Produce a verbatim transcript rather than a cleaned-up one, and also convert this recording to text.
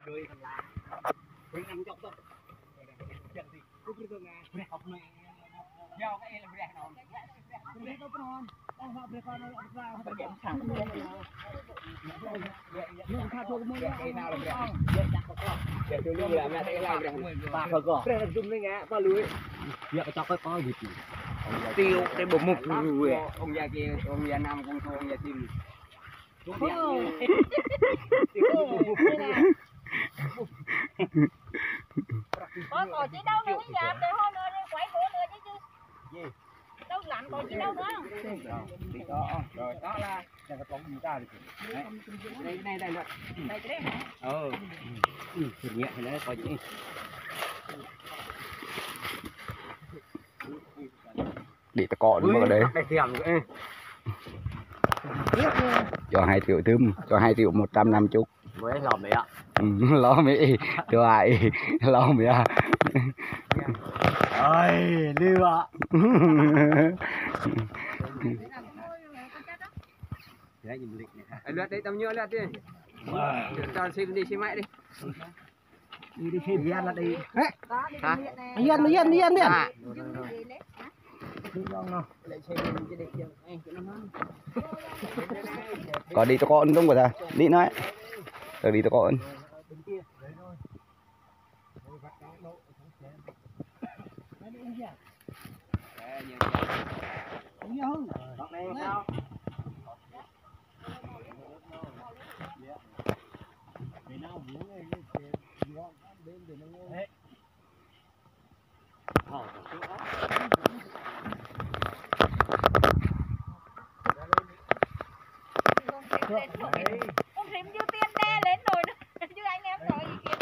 Rồi thằng là bên anh chọc thôi. Chẳng gì cứ cứ ngà break học mẹ. Giao cái là break nào. Break đâu con. Đang học break con nó ra không phải thẳng. Nhưng tha thôi mới cái nào là break. Vậy chắc có. Để tôi lưu là mẹ cái này break. Ba thôi có. Break zoom lên ngã qua lưới. Giờ cho cái có gì. Tiêu cái bộ mục rồi. Ông già kia, ông già nam con thôn ông già tim. Đúng rồi. Có còn chỉ đâu nữa bây giờ, để hôm nữa quẩy bữa nữa chứ chứ. Đâu lạnh còn chỉ đâu nữa. Rồi đó là cái bóng gì ra được. Đây này đây nữa. Đây cái đấy hả? Ờ. Ừ, thử nghiệm thì nó có gì. Để ta cọ nữa ở đấy. Cho hai triệu tươm, cho hai triệu một trăm năm chục. Với lò mẹ ạ. Ừ, lo mẹ, cho ai, lo mẹ. Ơi, lưu ạ. Lượt đi tầm nhiêu lượt đi. Cho xin đi xin mãi đi. Đi đi xin gian là đi. Hả? Yên yên yên yên. Có đi cho con đúng không ta? Đi nói. Rồi đi cho con. Con rìm vô tiên đe lên rồi chứ anh em rồi gì kìa.